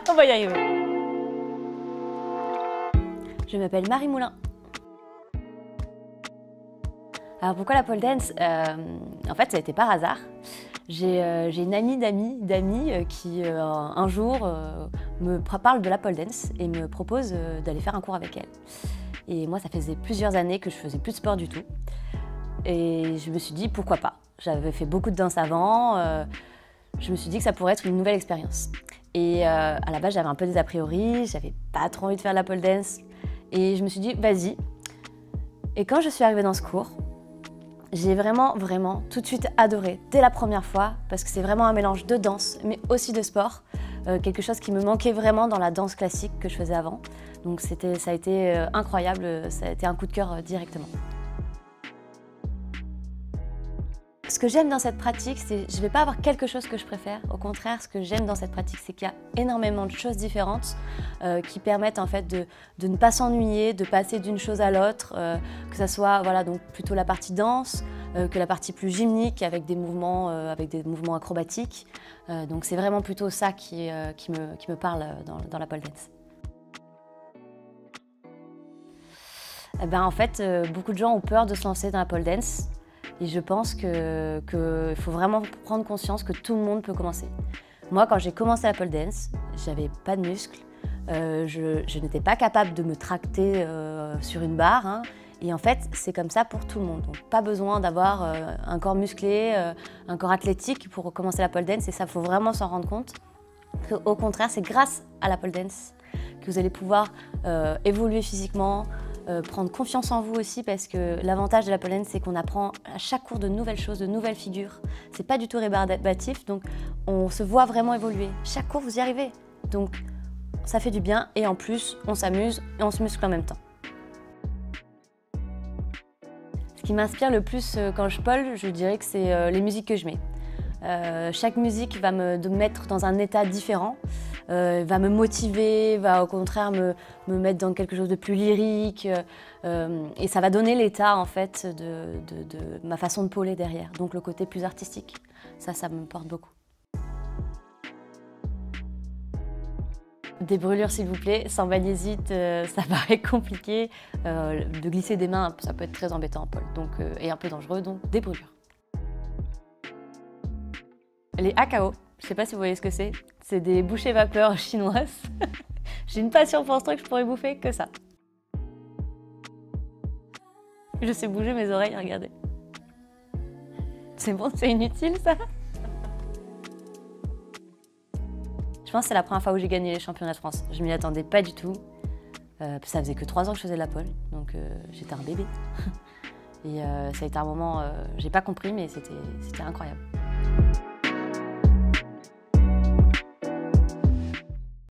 On va y arriver. Je m'appelle Marie Moulin. Alors pourquoi la pole dance? En fait, ça a été par hasard. J'ai une amie d'amis qui un jour me parle de la pole dance et me propose d'aller faire un cours avec elle. Et moi, ça faisait plusieurs années que je faisais plus de sport du tout. Et je me suis dit, pourquoi pas? J'avais fait beaucoup de danse avant. Je me suis dit que ça pourrait être une nouvelle expérience. Et à la base, j'avais un peu des a priori, j'avais pas trop envie de faire la pole dance. Et je me suis dit, vas-y. Et quand je suis arrivée dans ce cours, j'ai vraiment tout de suite adoré, dès la première fois, parce que c'est vraiment un mélange de danse, mais aussi de sport. Quelque chose qui me manquait vraiment dans la danse classique que je faisais avant. Donc ça a été incroyable, ça a été un coup de cœur directement. Ce que j'aime dans cette pratique, c'est je ne vais pas avoir quelque chose que je préfère. Au contraire, ce que j'aime dans cette pratique, c'est qu'il y a énormément de choses différentes qui permettent en fait de ne pas s'ennuyer, de passer d'une chose à l'autre, que ça soit voilà, donc plutôt la partie danse, que la partie plus gymnique avec des mouvements acrobatiques. Donc c'est vraiment plutôt ça qui me parle dans la pole dance. Eh ben, en fait, beaucoup de gens ont peur de se lancer dans la pole dance. Et je pense qu'il faut vraiment prendre conscience que tout le monde peut commencer. Moi, quand j'ai commencé la pole dance, j'avais pas de muscles. Je n'étais pas capable de me tracter sur une barre. Hein. Et en fait, c'est comme ça pour tout le monde. Donc, pas besoin d'avoir un corps musclé, un corps athlétique pour commencer la pole dance. Et ça, il faut vraiment s'en rendre compte. Au contraire, c'est grâce à la pole dance que vous allez pouvoir évoluer physiquement, prendre confiance en vous aussi, parce que l'avantage de la pole dance, c'est qu'on apprend à chaque cours de nouvelles choses, de nouvelles figures. C'est pas du tout rébarbatif, donc on se voit vraiment évoluer. Chaque cours, vous y arrivez. Donc ça fait du bien et en plus, on s'amuse et on se muscle en même temps. Ce qui m'inspire le plus quand je pole, je dirais que c'est les musiques que je mets. Chaque musique va me mettre dans un état différent, va me motiver, va au contraire me mettre dans quelque chose de plus lyrique et ça va donner l'état en fait de ma façon de poler derrière, donc le côté plus artistique. Ça me porte beaucoup. Des brûlures s'il vous plaît, sans magnésites, ça paraît compliqué. De glisser des mains, ça peut être très embêtant en pole et un peu dangereux, donc des brûlures. Les AKO, je ne sais pas si vous voyez ce que c'est. C'est des bouchées vapeur chinoises. J'ai une passion pour ce truc, je pourrais bouffer que ça. Je sais bouger mes oreilles, regardez. C'est bon, c'est inutile ça? Je pense que c'est la première fois où j'ai gagné les championnats de France. Je m'y attendais pas du tout. Ça faisait que 3 ans que je faisais de la pole, donc j'étais un bébé. Et ça a été un moment, j'ai pas compris, mais c'était incroyable.